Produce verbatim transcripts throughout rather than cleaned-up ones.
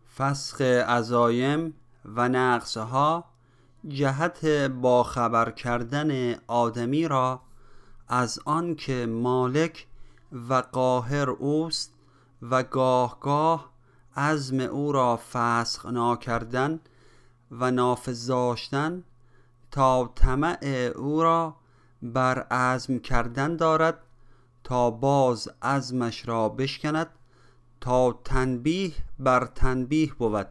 فسخ عزایم و نقصها جهت باخبر کردن آدمی را از آن که مالک و قاهر اوست و گاه گاه عزم او را فسخ ناکردن و نافذ داشتن تا طمع او را بر عزم کردن دارد تا باز عزمش را بشکند تا تنبیه بر تنبیه بود.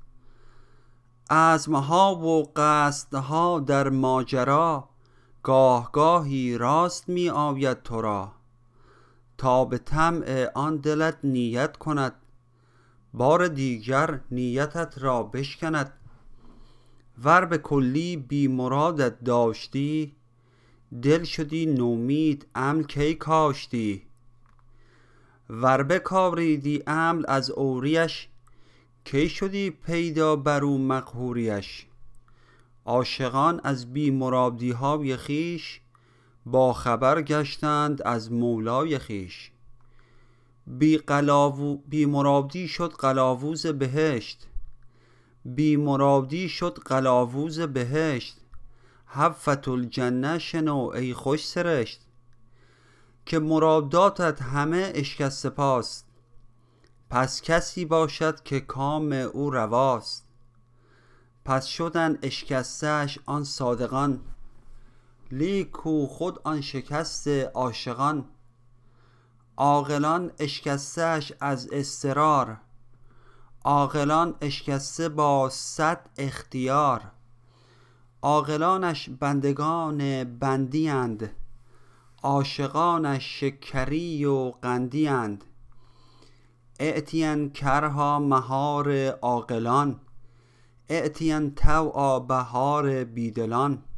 عزمها و قصدها در ماجرا گاه گاهی راست می آید تو را، تا به طمع آن دلت نیت کند بار دیگر نیتت را بشکند. ور به کلی بی مرادت داشتی دل شدی نومید عمل کی کاشتی. ور بکاریدی عمل از عوریش کی شدی پیدا برو مقهوریش. عاشقان از بی مرادی های خویش با خبر گشتند از مولای خویش. بی, قلاو... بی مرادی شد قلاووز بهشت، بی مرادی شد قلاووز بهشت. حفت الجنه شنو ای خوش سرشت، که مراداتت همه اشکسته پاست. پس کسی باشد که کام او رواست. پس شدن اشکسته‌اش آن صادقان، لیک کو خود آن شکست عاشقان. عاقلان اشکسته‌اش از اضطرار، عاقلان اشکسته با صد اختیار. عاقلانش بندگان بندی اند، عاشقانش شکری و قندی اند. اعتین کرها مهار عاقلان، اعتین طوعا بهار بیدلان.